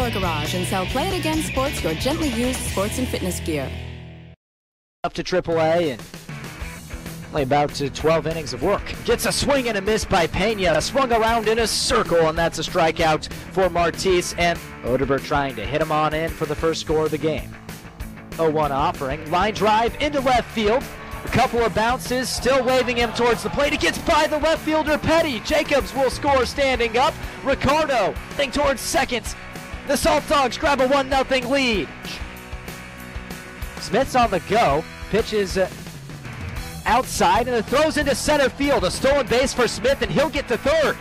Garage and sell Play It Again Sports, your gently used sports and fitness gear. Up to AAA and only about 12 innings of work. Gets a swing and a miss by Pena. Swung around in a circle, and that's a strikeout for Martis. And Odeberg trying to hit him on in for the first score of the game. 0-1 offering. Line drive into left field. A couple of bounces, still waving him towards the plate. It gets by the left fielder, Petty. Jacobs will score standing up. Ricardo heading towards second. The Saltdogs grab a 1-0 lead. Smith's on the go. Pitches outside and it throws into center field. A stolen base for Smith, and he'll get to third.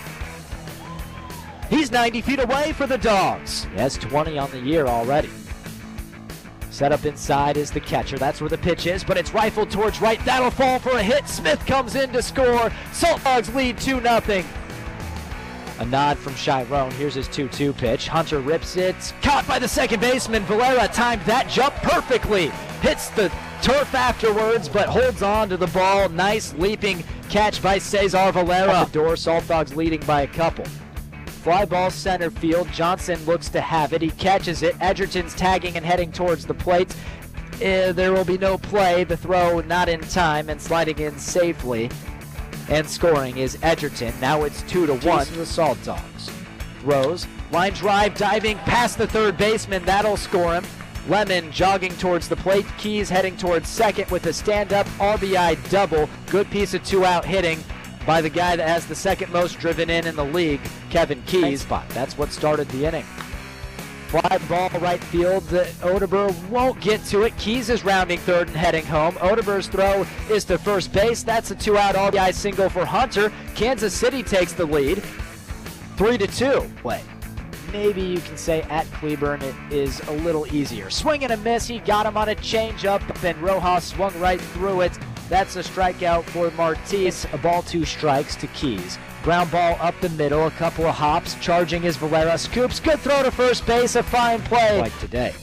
He's 90 feet away for the Dogs. He has 20 on the year already. Set up inside is the catcher. That's where the pitch is, but it's rifled towards right. That'll fall for a hit. Smith comes in to score. Saltdogs lead 2-0. A nod from Chiron. Here's his 2-2 pitch. Hunter rips it. Caught by the second baseman. Valera timed that jump perfectly. Hits the turf afterwards, but holds on to the ball. Nice leaping catch by Cesar Valera. At the door, Saltdogs leading by a couple. Fly ball center field. Johnson looks to have it. He catches it. Edgerton's tagging and heading towards the plate. There will be no play. The throw not in time, and sliding in safely and scoring is Edgerton. Now it's 2-1 to the Saltdogs. Throws. Line drive diving past the third baseman. That'll score him. Lemon jogging towards the plate. Keys heading towards second with a stand-up RBI double. Good piece of two-out hitting by the guy that has the second most driven in the league, Kevin Keys. That's what started the inning. Fly ball right field. Odeberg won't get to it. Keys is rounding third and heading home. Odeberg's throw is to first base. That's a two-out RBI single for Hunter. Kansas City takes the lead. 3-2. Play. Maybe you can say at Cleburne it is a little easier. Swing and a miss. He got him on a changeup, and Rojas swung right through it. That's a strikeout for Martis. A ball, 2 strikes to Keys. Ground ball up the middle, a couple of hops. Charging is Valera. Scoops, good throw to first base, a fine play. Like today.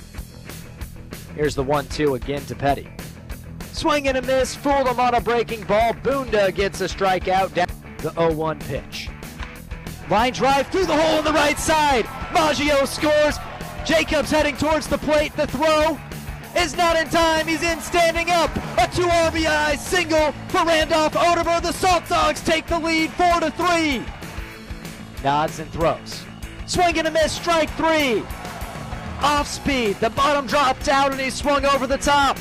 Here's the 1-2 again to Petty. Swing and a miss, fooled him on a breaking ball. Bunda gets a strikeout down the 0-1 pitch. Line drive through the hole on the right side. Maggio scores. Jacobs heading towards the plate. The throw is not in time. He's in standing up. A 2 RBI single for Randolph Odeberg. The Saltdogs take the lead 4-3. Nods and throws. Swing and a miss, strike 3. Off speed. The bottom dropped out and he swung over the top.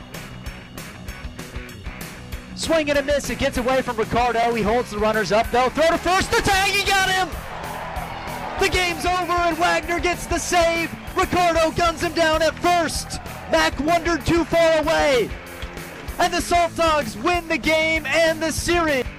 Swing and a miss. It gets away from Ricardo. He holds the runners up. They'll throw to first. The tag. He got him. The game's over and Wagner gets the save. Ricardo guns him down at first. Mack wandered too far away. And the Saltdogs win the game and the series.